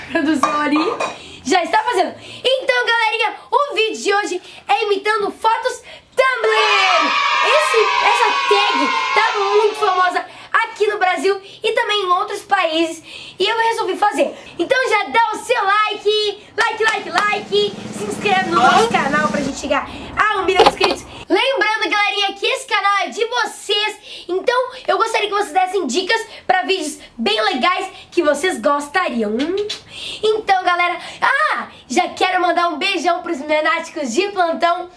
produção ali já está fazendo. Então, galerinha, o vídeo de hoje é imitando fotos Tumblr. Essa tag tá muito famosa aqui no Brasil e também em outros países. E eu resolvi fazer. Então já dá o seu like. Se inscreve no nosso canal pra gente chegar a 1 milhão de inscritos. Lembrando, galerinha, que esse canal é de vocês. Então eu gostaria que vocês dessem dicas pra vídeos bem legais que vocês gostariam. Então, galera, já quero mandar um beijão pros menáticos de plantão.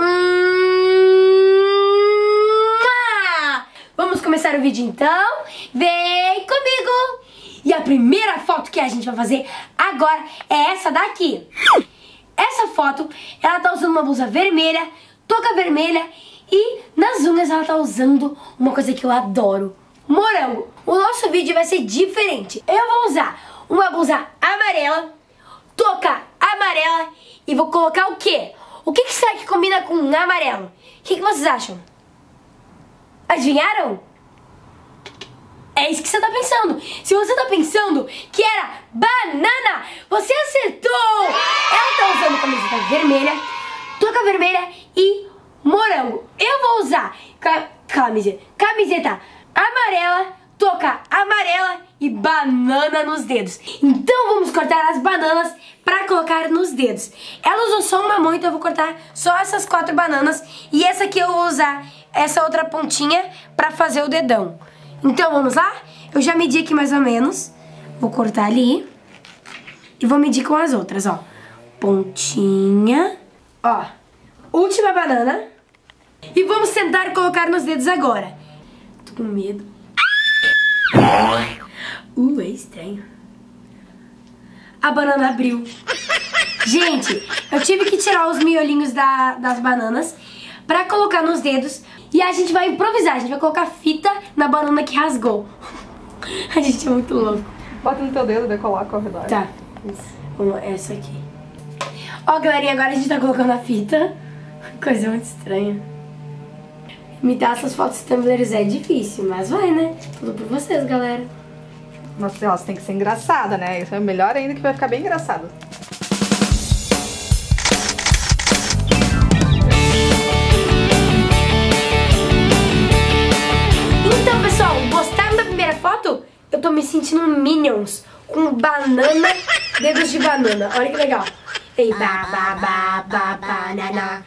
Vamos começar o vídeo então. Vem comigo. E a primeira foto que a gente vai fazer agora é essa daqui. Essa foto, ela tá usando uma blusa vermelha, touca vermelha e nas unhas ela tá usando uma coisa que eu adoro, morango. O nosso vídeo vai ser diferente. Eu vou usar uma blusa amarela, touca amarela e vou colocar o quê? O que será que combina com amarelo? O que vocês acham? Adivinharam? É isso que você tá pensando. Se você tá pensando que era banana, você acertou! Ela tá usando camiseta vermelha, touca vermelha e morango. Eu vou usar camiseta amarela, touca amarela e banana nos dedos. Então vamos cortar as bananas pra colocar nos dedos. Ela usou só uma mão, então eu vou cortar só essas 4 bananas. E essa aqui eu vou usar essa outra pontinha pra fazer o dedão. Então vamos lá? Eu já medi aqui mais ou menos. Vou cortar ali. E vou medir com as outras, ó. Pontinha. Ó. Última banana. E vamos tentar colocar nos dedos agora. Tô com medo. É estranho. A banana abriu. Gente, eu tive que tirar os miolinhos das bananas pra colocar nos dedos. E a gente vai improvisar, a gente vai colocar fita na banana que rasgou. A gente é muito louco. Bota no teu dedo e coloca ao redor. Tá. Vamos, essa aqui. Ó, galerinha, agora a gente tá colocando a fita. Coisa muito estranha. Imitar essas fotos Tumblr é difícil, mas vai, né? Tudo por vocês, galera. Mas nossa, tem que ser engraçada, né? Isso é melhor ainda, que vai ficar bem engraçado. Então, pessoal, gostaram da primeira foto? Eu tô me sentindo um Minions com banana, dedos de banana. Olha que legal. Ei, banana.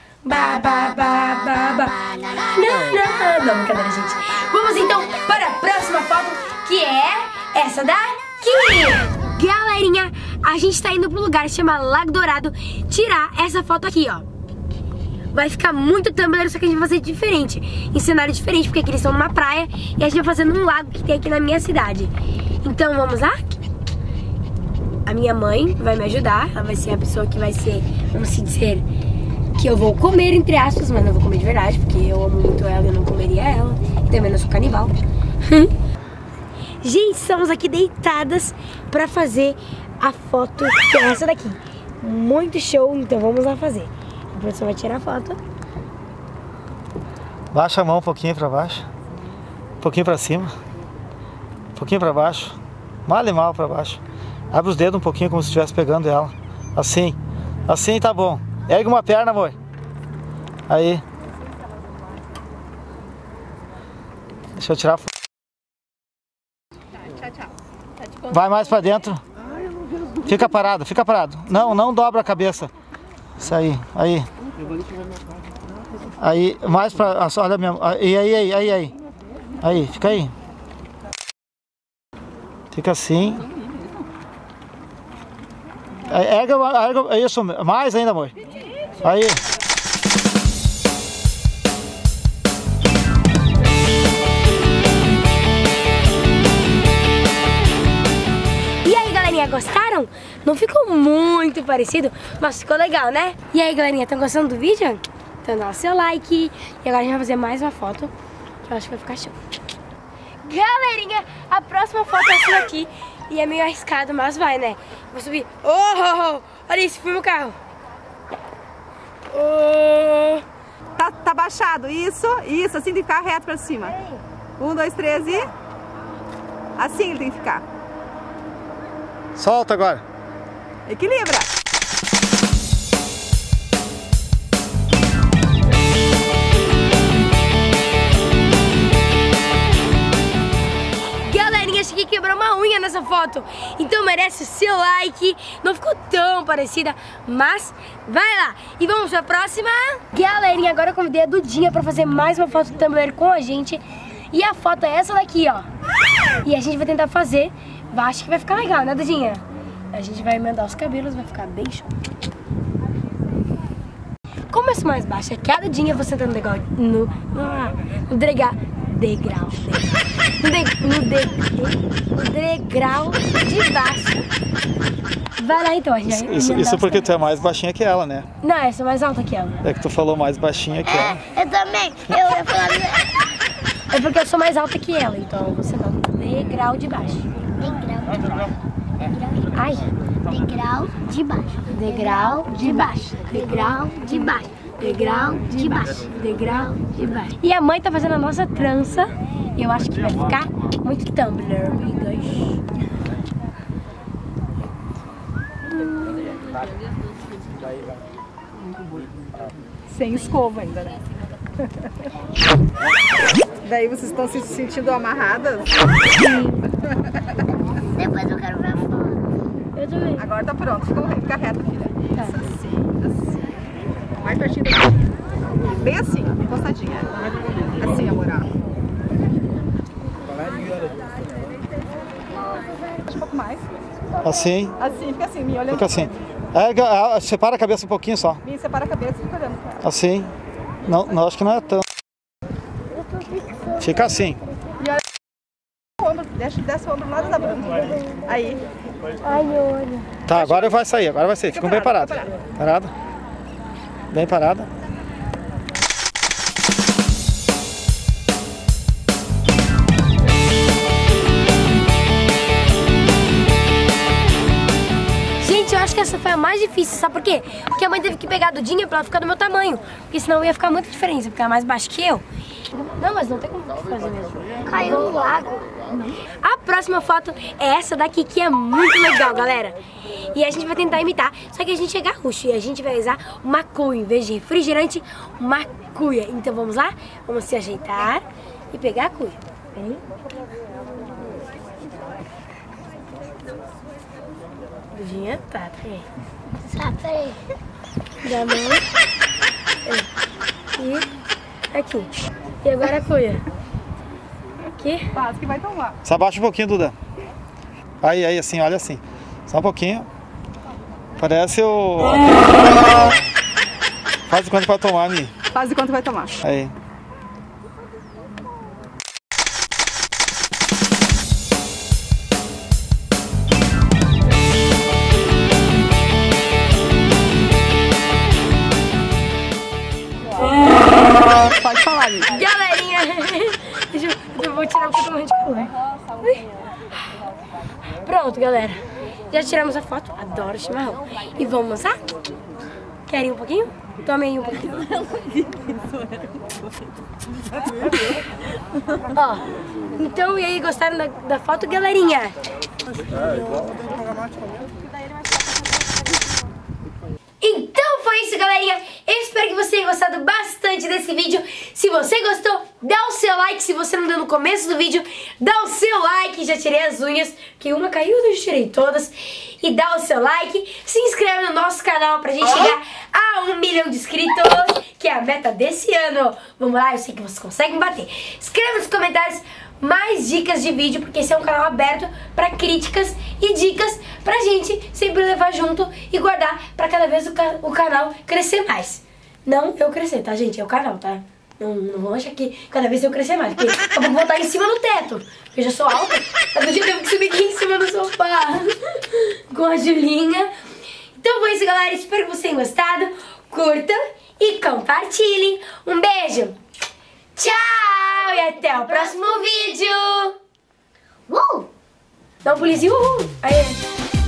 Não, brincadeira, gente. Vamos então para a próxima foto, que é essa daqui. Galerinha, a gente tá indo pro lugar que se chama Lago Dourado tirar essa foto aqui, ó. Vai ficar muito Tumblr, só que a gente vai fazer diferente, em cenário diferente, porque aqui eles estão numa praia e a gente vai fazer num lago que tem aqui na minha cidade. Então vamos lá? A minha mãe vai me ajudar, ela vai ser a pessoa que vai ser, vamos assim dizer, que eu vou comer, entre aspas, mas não vou comer de verdade, porque eu amo muito ela e eu não comeria ela, e também não sou canibal. Gente, estamos aqui deitadas pra fazer a foto, que é essa daqui. Muito show, então vamos lá fazer. A produção vai tirar a foto. Baixa a mão um pouquinho pra baixo. Um pouquinho pra cima. Um pouquinho pra baixo. Mal e mal pra baixo. Abre os dedos um pouquinho como se estivesse pegando ela. Assim. Assim tá bom. Ergue uma perna, amor. Aí. Deixa eu tirar a foto. Vai mais pra dentro. Fica parado, fica parado. Não, não dobra a cabeça. Isso aí, aí. Aí, mais pra... Olha minha... Aí. Aí, fica aí. Fica assim. Erga, isso, mais ainda, amor. Aí. E aí, galerinha, gostaram? Não ficou muito parecido, mas ficou legal, né? E aí, galerinha, estão gostando do vídeo? Então dá o seu like. E agora a gente vai fazer mais uma foto, que eu acho que vai ficar show. Galerinha, a próxima foto é essa daqui. E é meio arriscado, mas vai, né? Vou subir. Olha isso, fui no carro. Tá baixado, isso, assim tem que ficar reto pra cima. 1, 2, 3 e... Assim ele tem que ficar. Solta agora. Equilibra. Galerinha, achei que quebrou uma unha nessa foto, então merece o seu like. Não ficou tão parecida, mas vai lá. E vamos pra próxima. Galerinha, agora eu convidei a Dudinha pra fazer mais uma foto do Tumblr com a gente. E a foto é essa daqui, ó. E a gente vai tentar fazer. Acho que vai ficar legal, né, Dudinha? A gente vai emendar os cabelos, vai ficar bem show. Como eu sou mais baixa que a Dudinha, vou sentar no degrau de baixo. Vai lá então, gente. Isso porque tu é mais baixinha que ela, né? Não, eu sou mais alta que ela. É que tu falou mais baixinha que ela. Eu também. Eu ia falar. É porque eu sou mais alta que ela, então você não. Degrau de baixo. Ai. Degrau de baixo. Degrau de baixo. Degrau de baixo. Degrau de baixo. Degrau de baixo. E a mãe tá fazendo a nossa trança. E eu acho que vai ficar muito Tumblr, amigas. Sem escova ainda, né? Daí vocês estão se sentindo amarradas? Depois eu quero ver a foto. Eu também. Agora tá pronto, fica reto, filha. Tá. Isso, assim. Mais pertinho daqui. Bem assim, encostadinha. Assim, amor. Um pouco mais. Assim. Assim, fica assim, me olhando. Fica assim. Separa a cabeça um pouquinho só. Me separa a cabeça e fica olhando pra ela. Assim. Não, acho que não é tanto. Fica assim. O ombro, desce o ombro do lado da bunda. Aí. Ai, meu olho. Tá, agora vai sair, agora vai sair. Ficam bem parados. Parada. Bem parada. Gente, eu acho que essa foi a mais difícil, sabe por quê? Porque a mãe teve que pegar a Dudinha pra ela ficar do meu tamanho. Porque senão ia ficar muita diferença, porque ela é mais baixa que eu. Não, mas não tem como fazer mesmo. Caiu no lago. A próxima foto é essa daqui, que é muito legal, galera. E a gente vai tentar imitar, só que a gente é gaúcho e a gente vai usar uma cuia. Em vez de refrigerante, uma cuia. Então vamos lá? Vamos se ajeitar e pegar a cuia. Vem. Dudinha, tá aí. Tá, peraí. Da mão. E aqui. E agora a cuia. Aqui. Quase que vai tomar. Só abaixa um pouquinho, Duda. Aí, assim, olha assim. Só um pouquinho. Parece o... Faz de quanto vai tomar, Mi. Faz de quanto vai tomar. Aí. Pode falar, Mi. Galerinha, eu vou tirar porque eu tô morrendo de calor. Pronto, galera. Já tiramos a foto. Adoro chimarrão. E vamos lá? Querem um pouquinho? Tomem um pouquinho. Ó, então, e aí, gostaram da foto, galerinha? Então foi isso, galerinha. Eu espero que você tenha gostado bastante desse vídeo. Se você gostou, dá o seu like. Se você não deu no começo do vídeo, dá o seu like. Já tirei as unhas, que uma caiu, eu já tirei todas. E dá o seu like. Se inscreve no nosso canal pra gente chegar a 1 milhão de inscritos, que é a meta desse ano. Vamos lá, eu sei que vocês conseguem bater. Escreva nos comentários mais dicas de vídeo, porque esse é um canal aberto para críticas e dicas pra gente sempre levar junto e guardar pra cada vez o canal crescer mais. Não eu crescer, tá, gente? É o canal, tá? Não vão achar que cada vez eu crescer mais, porque eu vou voltar em cima do teto, porque eu já sou alta. Todo dia eu tenho que subir aqui em cima do sofá com a Julinha. Então foi isso, galera. Espero que vocês tenham gostado. Curtam e compartilhem. Um beijo. Tchau e até o próximo vídeo. Uhul! Dá um pulizinho. Aí.